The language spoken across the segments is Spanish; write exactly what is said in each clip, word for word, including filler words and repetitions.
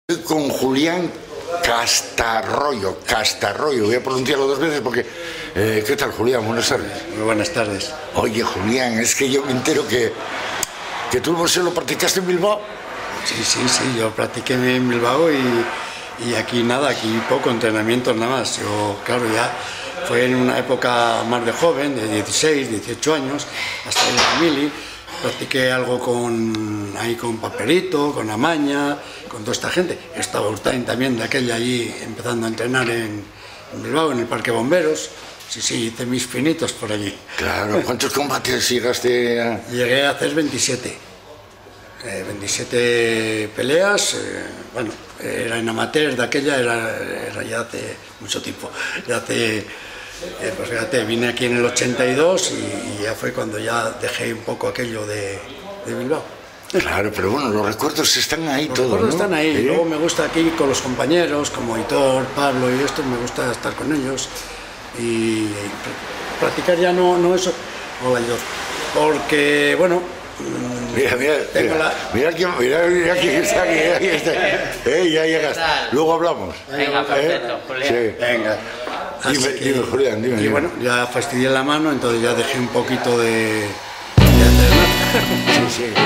Con Julián Castarroyo, Castarroyo, voy a pronunciarlo dos veces porque... Eh, ¿Qué tal, Julián? Buenas tardes. Muy buenas tardes. Oye, Julián, es que yo me entero que, que tú el boxeo lo practicaste en Bilbao. Sí, sí, sí, yo practiqué en Bilbao y, y aquí nada, aquí poco entrenamiento nada más. Yo, claro, ya fue en una época más de joven, de dieciséis, dieciocho años, hasta en la mili. Practiqué algo con, ahí con Paperito, con Amaña, con toda esta gente. Estaba Urtain también de aquella allí empezando a entrenar en, en Bilbao, en el Parque Bomberos. Sí, sí, hice mis finitos por allí. Claro, ¿cuántos combates llegaste a...? Llegué a hacer veintisiete. Eh, veintisiete peleas, eh, bueno, era en amateur de aquella, era, era ya hace mucho tiempo. Ya hace... Eh, pues fíjate, vine aquí en el ochenta y dos y, y ya fue cuando ya dejé un poco aquello de, de Bilbao. Claro, pero bueno, los recuerdos están ahí los todos, recuerdos ¿no? están ahí, ¿Eh? Luego me gusta aquí con los compañeros, como Hitor, Pablo y esto, me gusta estar con ellos y practicar ya no, no eso, hola Hitor, porque, bueno... Mira, mira, mira, la... mira, quién, mira, mira quién está aquí, aquí está. Eh, ya llegas, luego hablamos. Venga, perfecto, ¿Eh? Julián. Sí. Venga. Dime, que, dime, Julián, dime. Y dime. bueno, ya fastidié la mano, entonces ya dejé un poquito de... de hacer. Sí, sí.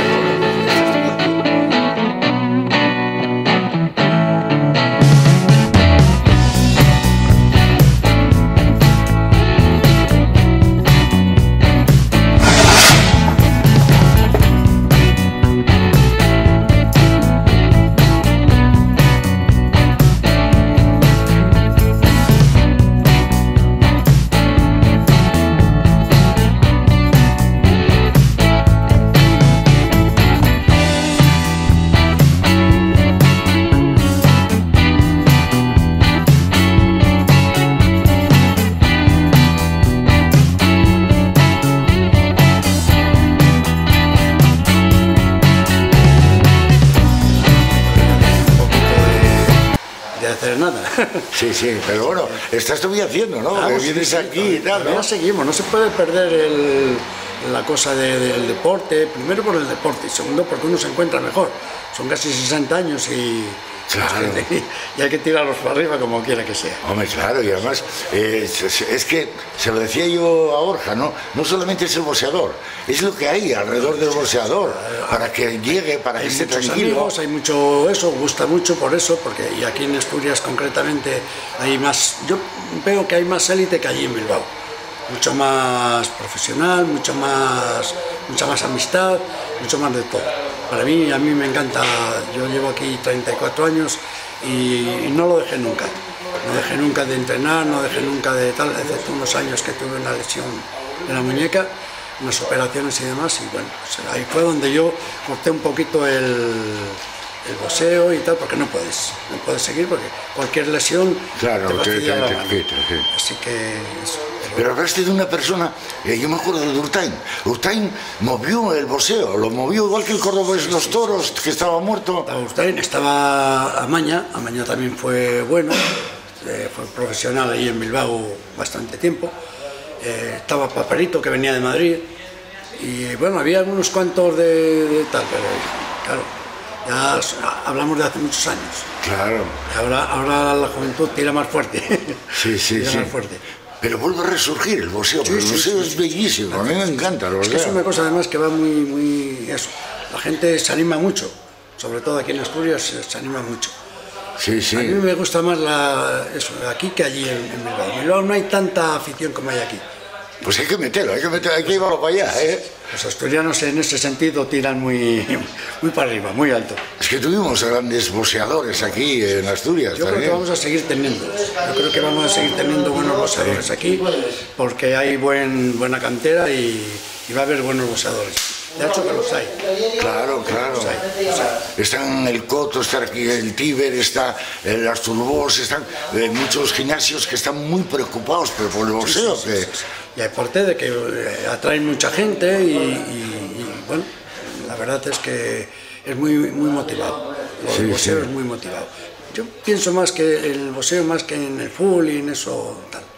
hacer nada. Sí, sí, pero bueno, estás todavía haciendo, ¿no? Vamos, que sí, vienes sí, aquí y tal, ¿no? Ya seguimos, no se puede perder el, la cosa de, del deporte, primero por el deporte y segundo porque uno se encuentra mejor. Son casi sesenta años y, claro. y hay que tirarlos para arriba como quiera que sea. Hombre, claro, y además eh, es, es que, se lo decía yo a Borja, ¿no? No solamente es el boxeador, es lo que hay alrededor del boxeador, para que llegue, para que hay esté muchos tranquilo. Amigos, hay mucho eso, gusta mucho por eso, porque y aquí en Asturias concretamente hay más, yo veo que hay más élite que allí en Bilbao. Mucho más profesional, mucho más, mucha más amistad, mucho más de todo. Para mí, a mí me encanta, yo llevo aquí treinta y cuatro años y, y no lo dejé nunca. No dejé nunca de entrenar, no dejé nunca de tal, excepto unos años que tuve una lesión en la muñeca, unas operaciones y demás, y bueno, pues ahí fue donde yo corté un poquito el, el boxeo y tal, porque no puedes, no puedes seguir, porque cualquier lesión claro, te fastidia la te, mano. te, te, te. Así que... Eso. Pero hablaste de una persona, eh, yo me acuerdo de Urtain. Urtain movió el boxeo, lo movió igual que el cordobés Los Toros, que estaba muerto. Estaba Urtain, estaba Amaña, Amaña también fue bueno, eh, fue profesional ahí en Bilbao bastante tiempo. Eh, estaba Paperito, que venía de Madrid, y bueno, había unos cuantos de, de tal, pero claro, ya hablamos de hace muchos años. Claro. Ahora, ahora la juventud tira más fuerte. Sí, sí, tira sí. más fuerte. Pero vuelve a resurgir el boxeo, sí, el boxeo sí, es sí, bellísimo, sí. A mí me encanta el boxeo. Es que es una cosa además que va muy, muy, eso, la gente se anima mucho, sobre todo aquí en Asturias se, se anima mucho. Sí, sí. A mí me gusta más la, eso, aquí que allí en, en Bilbao. En Bilbao no hay tanta afición como hay aquí. Pues hay que meterlo, hay que meterlo, hay que llevarlo para allá, ¿eh? Los asturianos en ese sentido tiran muy, muy para arriba, muy alto. Es que tuvimos grandes boxeadores aquí en Asturias. Yo también. creo que vamos a seguir teniendo, yo creo que vamos a seguir teniendo buenos boxeadores aquí, porque hay buen, buena cantera y, y va a haber buenos boxeadores. De hecho que los hay. Claro, claro. Los hay, los hay. Están el Coto, está aquí el Tíber, está el Asturbos, están eh, muchos gimnasios que están muy preocupados pero por el boxeo. Sí, sí, sí, que... sí, sí. Y aparte de que eh, atraen mucha gente y, y, y bueno, la verdad es que es muy, muy motivado. El sí, boxeo sí. es muy motivado. Yo pienso más que el boxeo más que en el fútbol y en eso tal.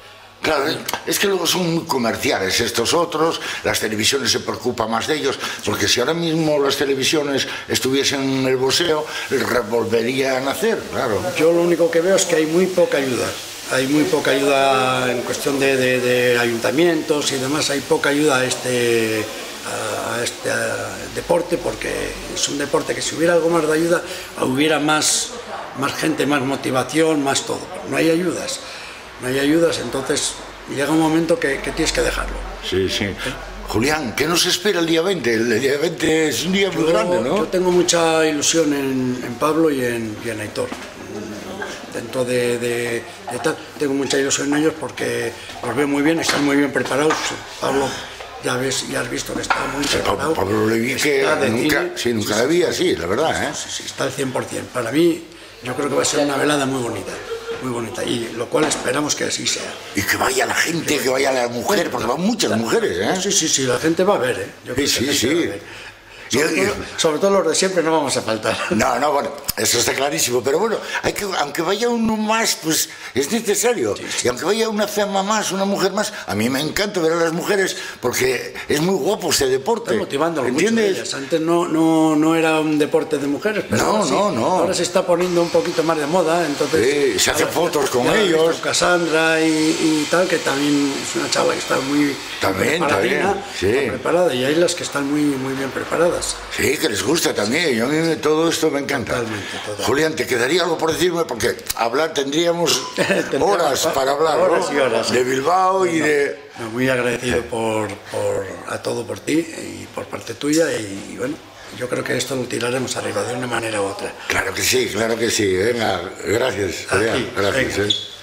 Claro, es que luego son muy comerciales estos otros, las televisiones se preocupan más de ellos, porque si ahora mismo las televisiones estuviesen en el boxeo, volverían a hacer, claro. Yo lo único que veo es que hay muy poca ayuda. Hay muy poca ayuda en cuestión de, de, de ayuntamientos y demás, hay poca ayuda a este, a este a deporte, porque es un deporte que si hubiera algo más de ayuda, hubiera más, más gente, más motivación, más todo. No hay ayudas, no hay ayudas, entonces llega un momento que, que tienes que dejarlo. Sí, sí. ¿Eh? Julián, ¿qué nos espera el día veinte? El día veinte es un día muy yo, grande, ¿no? Yo tengo mucha ilusión en, en Pablo y en, y en Aitor. Dentro de, de, de tal, tengo mucha ilusión en ellos porque los veo muy bien, están muy bien preparados. Pablo, ya ves, ya has visto que está muy preparado. Pablo le vi que nunca, sí, nunca sí, la vi así, la verdad, ¿eh? Sí, sí, está al cien por cien. Para mí, yo creo que va a ser una velada muy bonita, muy bonita, y lo cual esperamos que así sea. Y que vaya la gente, que vaya la mujer, porque van muchas mujeres, ¿eh? Sí, sí, sí, la gente va a ver, ¿eh? Yo creo sí, que sí, sí. Sobre, todo, sobre todo los de siempre no vamos a faltar. No, no, bueno, eso está clarísimo, pero bueno, hay que, aunque vaya uno más, pues es necesario. Sí, sí. Y aunque vaya una fema más, una mujer más, a mí me encanta ver a las mujeres porque es muy guapo este deporte. Está motivándolo, ¿entiendes? Mucho antes no, no, no era un deporte de mujeres, pero no, ahora sí, no, no. Ahora se está poniendo un poquito más de moda, entonces... Sí, se hacen fotos con ellos. Cassandra y, y tal, que también es una chava que está muy también, también, sí. preparada, y hay las que están muy, muy bien preparadas. Sí, que les gusta también, a mí todo esto me encanta. Totalmente, totalmente. Julián, ¿te quedaría algo por decirme? Porque hablar tendríamos horas para hablar, horas ¿no? y horas, de Bilbao no, y de... No, muy agradecido por, por, a todo por ti y por parte tuya, y, y bueno, yo creo que esto lo tiraremos arriba de una manera u otra. Claro que sí, claro que sí. Venga, gracias, Julián, gracias. Venga. ¿eh?